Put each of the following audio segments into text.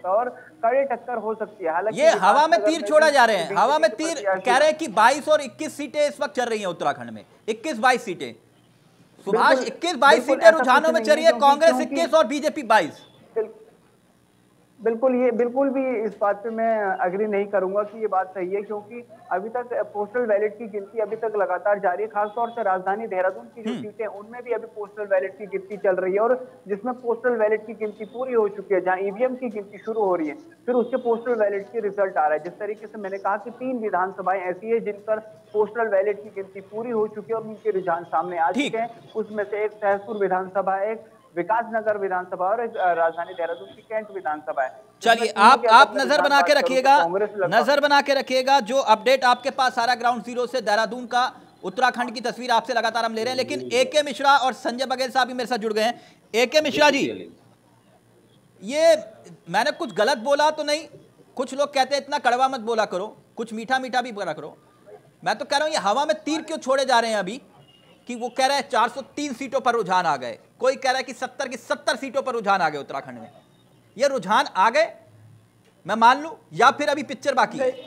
सकता है और कड़ी टक्कर हो सकती है। हालांकि ये हवा में तीर छोड़ा जा रहे हैं, हवा में तीर कह रहे हैं कि 22 और 21 सीटें इस वक्त चल रही हैं उत्तराखंड में, 21-22 सीटें। सुभाष, 21-22 सीटें रुझानों में चल रही है, कांग्रेस 21 और बीजेपी 22। बिल्कुल भी इस बात पे मैं अग्री नहीं करूंगा कि ये बात सही है, क्योंकि अभी तक पोस्टल बैलेट की गिनती अभी तक लगातार जारी है। खासतौर से राजधानी देहरादून की जो सीटें उनमें भी अभी पोस्टल बैलेट की गिनती चल रही है, और जिसमें पोस्टल बैलेट की गिनती पूरी हो चुकी है, जहां ईवीएम की गिनती शुरू हो रही है, फिर उसके पोस्टल बैलेट की रिजल्ट आ रहा है। जिस तरीके से मैंने कहा कि 3 विधानसभाएं ऐसी है जिन पर पोस्टल बैलेट की गिनती पूरी हो चुकी है और उनके रुझान सामने आ चुके हैं। उसमें से एक सहसपुर विधानसभा, एक विकासनगर विधानसभा और एक राजधानी देहरादून की कैंट विधानसभा है। चलिए, आप नजर बना के रखिएगा, नजर बना के रखिएगा। जो अपडेट आपके पास आ रहा है ग्राउंड जीरो से, देहरादून का, उत्तराखंड की तस्वीर आपसे लगातार हम ले रहे हैं। लेकिन एके मिश्रा और संजय बघेल साहब भी मेरे साथ जुड़ गए हैं। एके मिश्रा जी, ये मैंने कुछ गलत बोला तो नहीं? कुछ लोग कहते हैं इतना कड़वा मत बोला करो, कुछ मीठा मीठा भी बोला करो। मैं तो कह रहा हूं ये हवा में तीर क्यों छोड़े जा रहे हैं अभी, कि वो कह रहा है 403 सीटों पर रुझान आ गए, कोई कह रहा है कि 70 की 70 सीटों पर रुझान आ गए उत्तराखंड में। ये रुझान आ गए मैं मान लूं, या फिर अभी पिक्चर बाकी है?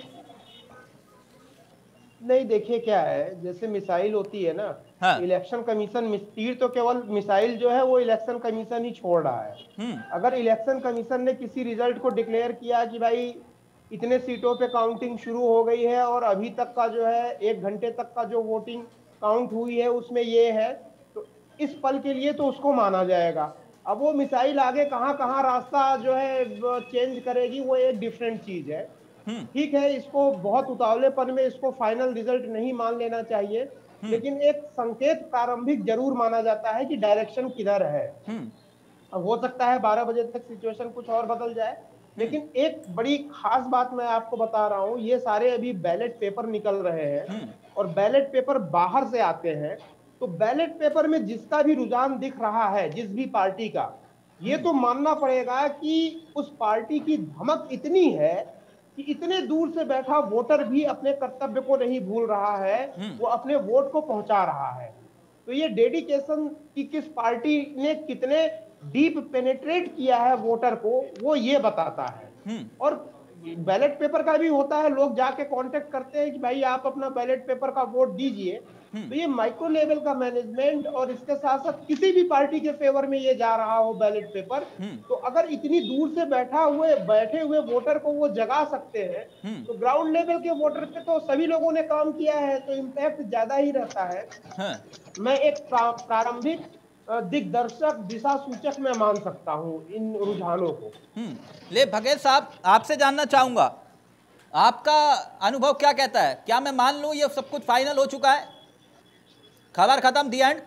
नहीं, देखिए क्या है, जैसे मिसाइल होती है ना, हाँ। इलेक्शन कमीशन तीर तो केवल मिसाइल जो है वो इलेक्शन कमीशन ही छोड़ रहा है। अगर इलेक्शन कमीशन ने किसी रिजल्ट को डिक्लेयर किया कि भाई इतने सीटों पे काउंटिंग शुरू हो गई है और अभी तक का जो है 1 घंटे तक का जो वोटिंग काउंट हुई है उसमें ये है, तो इस पल के लिए तो उसको माना जाएगा। अब वो मिसाइल आगे कहाँ कहाँ रास्ता जो है चेंज करेगी वो एक डिफरेंट चीज है। ठीक है, इसको बहुत उतावलेपन में इसको फाइनल रिजल्ट नहीं मान लेना चाहिए, लेकिन एक संकेत प्रारंभिक जरूर माना जाता है कि डायरेक्शन किधर है। अब हो सकता है 12 बजे तक सिचुएशन कुछ और बदल जाए, लेकिन एक बड़ी खास बात मैं आपको बता रहा हूं, ये सारे अभी बैलेट पेपर निकल रहे हैं और बैलेट पेपर बाहर से आते हैं, तो बैलेट पेपर में जिसका भी रुझान दिख रहा है, जिस भी पार्टी का, ये तो मानना पड़ेगा कि उस पार्टी की धमक इतनी है कि इतने दूर से बैठा वोटर भी अपने कर्तव्य को नहीं भूल रहा है, वो अपने वोट को पहुंचा रहा है। तो ये डेडिकेशन की किस पार्टी ने कितने डीप पेनिट्रेट किया है वोटर को, वो ये बताता है। और बैलेट पेपर का भी होता है, लोग जाके कांटेक्ट करते हैं कि भाई आप अपना बैलेट पेपर का वोट दीजिए। तो ये माइक्रो लेवल का मैनेजमेंट, और इसके साथ साथ किसी भी पार्टी के फेवर में ये जा रहा हो बैलेट पेपर, तो अगर इतनी दूर से बैठे हुए वोटर को वो जगा सकते हैं, तो ग्राउंड लेवल के वोटर पे तो सभी लोगों ने काम किया है, तो इम्पैक्ट ज्यादा ही रहता है। मैं एक प्रारंभिक दिग्दर्शक, दिशा सूचक मैं मान सकता हूं इन रुझानों को। ले बघेल साहब, आपसे जानना चाहूंगा, आपका अनुभव क्या कहता है? क्या मैं मान लूं ये सब कुछ फाइनल हो चुका है, खबर खत्म, दी एंड?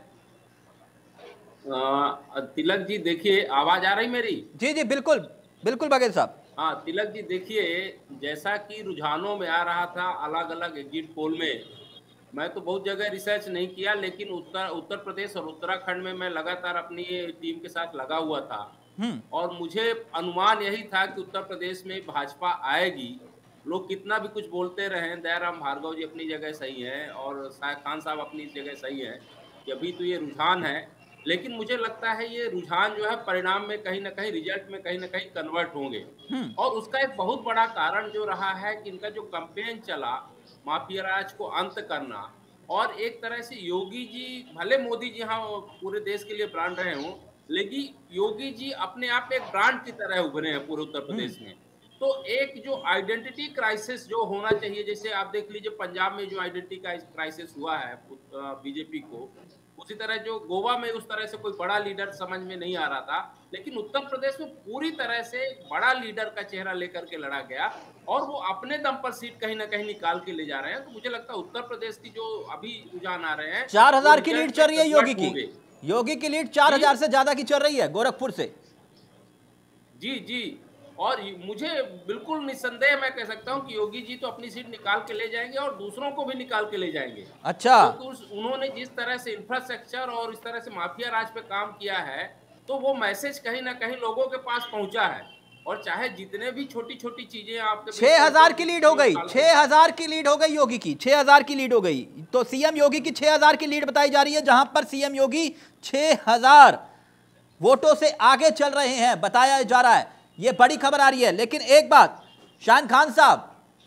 तिलक जी देखिए, आवाज आ रही मेरी? जी जी बिल्कुल बिल्कुल बघेल साहब। हाँ तिलक जी देखिए, जैसा कि रुझानों में आ रहा था अलग अलग एग्जिट पोल में, मैं तो बहुत जगह रिसर्च नहीं किया, लेकिन उत्तर प्रदेश और उत्तराखंड में मैं लगातार अपनी टीम के साथ लगा हुआ था, और मुझे अनुमान यही था कि उत्तर प्रदेश में भाजपा आएगी। लोग कितना भी कुछ बोलते रहे, दयाराम भार्गव जी अपनी जगह सही है और शाह खान साहब अपनी जगह सही है कि अभी तो ये रुझान है, लेकिन मुझे लगता है ये रुझान जो है परिणाम में कहीं ना कहीं, रिजल्ट में कहीं ना कहीं कन्वर्ट होंगे। और उसका एक बहुत बड़ा कारण जो रहा है कि इनका जो कैंपेन चला माफिया राज को अंत करना, और एक तरह से योगी जी, भले मोदी जी हाँ पूरे देश के लिए ब्रांड रहे हों, लेकिन योगी जी अपने आप में एक ब्रांड की तरह उभरे हैं पूरे उत्तर प्रदेश में। तो एक जो आइडेंटिटी क्राइसिस जो होना चाहिए, जैसे आप देख लीजिए पंजाब में जो आइडेंटिटी क्राइसिस हुआ है बीजेपी को, उसी तरह जो गोवा में उस तरह से कोई बड़ा लीडर समझ में नहीं आ रहा था, लेकिन उत्तर प्रदेश में पूरी तरह से बड़ा लीडर का चेहरा लेकर के लड़ा गया और वो अपने दम पर सीट कहीं ना कहीं निकाल के ले जा रहे हैं। तो मुझे लगता है उत्तर प्रदेश की जो अभी रुझान आ रहे हैं, 4000 की लीड चल रही है योगी की, योगी की लीड 4000 से ज्यादा की चल रही है गोरखपुर से। जी जी, और मुझे बिल्कुल निस्संदेह मैं कह सकता हूं कि योगी जी तो अपनी सीट निकाल के ले जाएंगे और दूसरों को भी निकाल के ले जाएंगे। अच्छा, तो उन्होंने जिस तरह से इंफ्रास्ट्रक्चर और इस तरह से माफिया राज पे काम किया है, तो वो मैसेज कहीं ना कहीं लोगों के पास पहुंचा है। और चाहे जितने भी छोटी छोटी चीजें आपके 6000 की लीड हो गई, 6000 की लीड हो गई योगी की, 6000 की लीड हो गई। तो सीएम योगी की 6000 की लीड बताई जा रही है, जहां पर सीएम योगी 6000 वोटों से आगे चल रहे हैं, बताया जा रहा है। ये बड़ी खबर आ रही है। लेकिन एक बात शान खान साहब,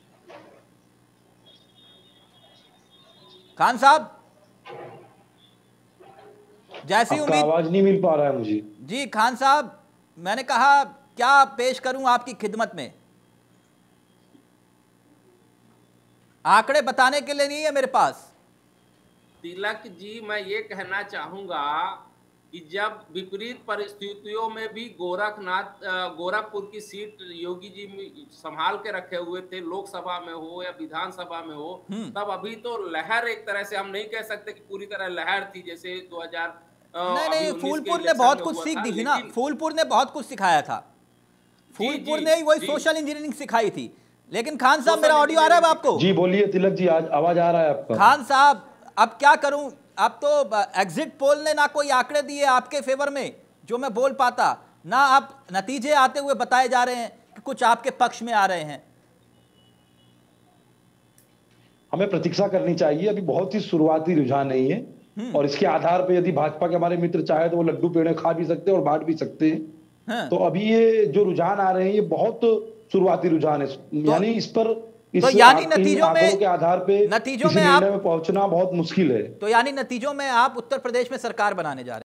खान साहब जैसी उम्मीद, आवाज नहीं मिल पा रहा है मुझे। जी खान साहब, मैंने कहा क्या पेश करूं आपकी खिदमत में? आंकड़े बताने के लिए नहीं है मेरे पास। तिलक जी, मैं ये कहना चाहूंगा कि जब विपरीत परिस्थितियों में भी गोरखपुर की सीट योगी जी संभाल के रखे हुए थे, लोकसभा में हो या विधानसभा में हो, तब अभी तो लहर एक तरह से हम नहीं कह सकते कि पूरी तरह लहर थी जैसे 2000 नहीं, फूलपुर ने बहुत कुछ सीख दी थी ना, फूलपुर ने बहुत कुछ सिखाया था, फूलपुर ने ही वही सोशल इंजीनियरिंग सिखाई थी। लेकिन खान साहब, मेरा ऑडियो आ रहा है आपको? जी बोलिए तिलक जी, आज आवाज आ रहा है आपका। खान साहब, अब क्या करूं, अब तो एग्जिट पोल ने ना कोई आंकड़े दिए आपके फेवर में जो मैं बोल पाता, ना आप नतीजे आते हुए बताए जा रहे हैं कि कुछ आपके पक्ष में आ रहे हैं। हमें प्रतीक्षा करनी चाहिए, अभी बहुत ही शुरुआती रुझान नहीं है, और इसके आधार पे यदि भाजपा के हमारे मित्र चाहे तो वो लड्डू पेड़े खा भी सकते हैं और बांट भी सकते हैं। तो अभी ये जो रुझान आ रहे हैं ये बहुत शुरुआती रुझान है, यानी इस पर तो यानी नतीजों में के आधार पे नतीजों किसी में आप निर्णय में पहुंचना बहुत मुश्किल है। तो यानी नतीजों में आप उत्तर प्रदेश में सरकार बनाने जा रहे हैं।